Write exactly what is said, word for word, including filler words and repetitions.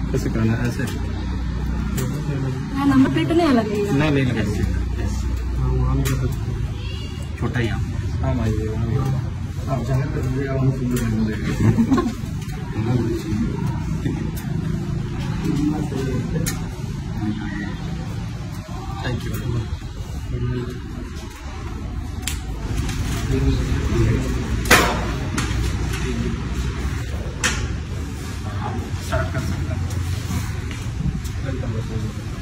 कैसे करना है? ऐसे नंबर प्लेट नहीं लगेगा? नहीं नहीं लगेगा, छोटा ही आप हाँ भाई आप जाने तो thank you very much. Start कर सकते हैं।